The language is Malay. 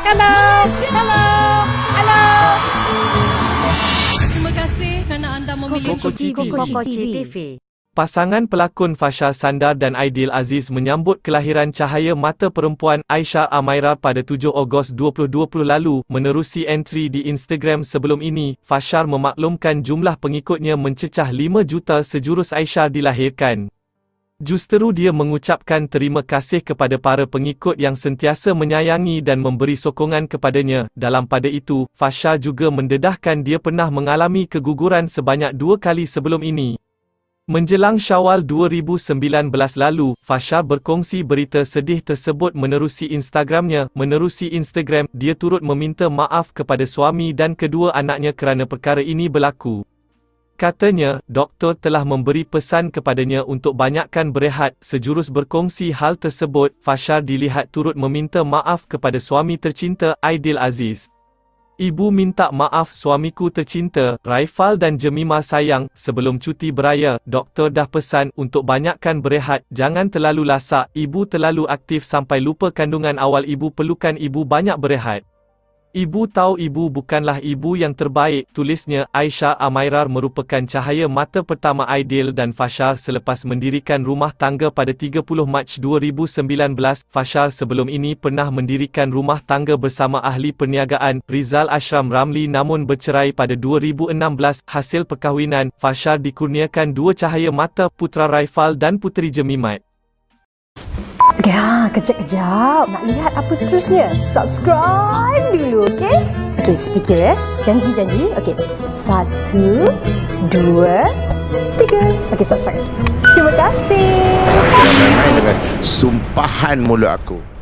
Hello. Hello. Hello. Terima kasih kerana anda memilih Kokoci TV. Pasangan pelakon Fashar Sandar dan Aidil Aziz menyambut kelahiran cahaya mata perempuan Aisyah Amaira pada 7 Ogos 2020 lalu. Menerusi entry di Instagram sebelum ini, Fashar memaklumkan jumlah pengikutnya mencecah 5 juta sejurus Aisyah dilahirkan. Justeru dia mengucapkan terima kasih kepada para pengikut yang sentiasa menyayangi dan memberi sokongan kepadanya. Dalam pada itu, Fashar juga mendedahkan dia pernah mengalami keguguran sebanyak 2 kali sebelum ini. Menjelang Syawal 2019 lalu, Fashar berkongsi berita sedih tersebut menerusi Instagramnya. Menerusi Instagram, dia turut meminta maaf kepada suami dan kedua anaknya kerana perkara ini berlaku. Katanya, doktor telah memberi pesan kepadanya untuk banyakkan berehat. Sejurus berkongsi hal tersebut, Fashar dilihat turut meminta maaf kepada suami tercinta, Aidil Aziz. Ibu minta maaf suamiku tercinta, Raifal dan Jemimah sayang, sebelum cuti beraya, doktor dah pesan untuk banyakkan berehat, jangan terlalu lasak, ibu terlalu aktif sampai lupa kandungan awal ibu perlukan ibu banyak berehat. Ibu tahu ibu bukanlah ibu yang terbaik, tulisnya. Aisyah Amaira merupakan cahaya mata pertama Aidil dan Fashar selepas mendirikan rumah tangga pada 30 Mac 2019. Fashar sebelum ini pernah mendirikan rumah tangga bersama ahli perniagaan, Rizal Ashram Ramli, namun bercerai pada 2016. Hasil perkahwinan, Fashar dikurniakan 2 cahaya mata, putra Raifal dan puteri Jemimat. Ya, kejap-kejap. Nak lihat apa seterusnya? Subscribe dulu, okey? Okey, sedikit ya. Janji. Okey. 1, 2, 3. Okey, subscribe. Terima kasih. Jangan main-main dengan sumpahan mulut aku.